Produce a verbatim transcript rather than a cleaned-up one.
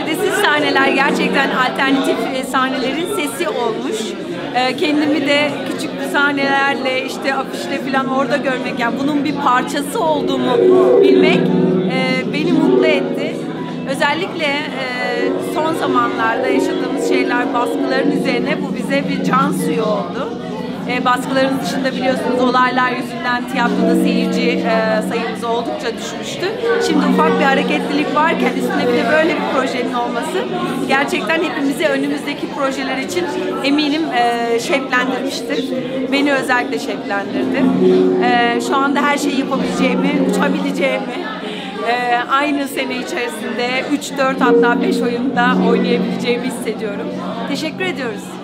perdesiz sahneler gerçekten alternatif sahnelerin sesi olmuş. Kendimi de küçük sahnelerle, işte afişle falan orada görmek, yani bunun bir parçası olduğumu bilmek beni mutlu etti. Özellikle son zamanlarda yaşadığımız şeyler, baskıların üzerine bu bize bir can suyu oldu. E, baskıların dışında biliyorsunuz olaylar yüzünden tiyatroda seyirci e, sayımız oldukça düşmüştü. Şimdi ufak bir hareketlilik varken üstüne bir de böyle bir projenin olması gerçekten hepimizi önümüzdeki projeler için eminim e, şevklendirmiştir. Beni özellikle şevklendirdi. E, şu anda her şeyi yapabileceğimi, uçabileceğimi, e, aynı sene içerisinde üç dört hatta beş oyunda oynayabileceğimi hissediyorum. Teşekkür ediyoruz.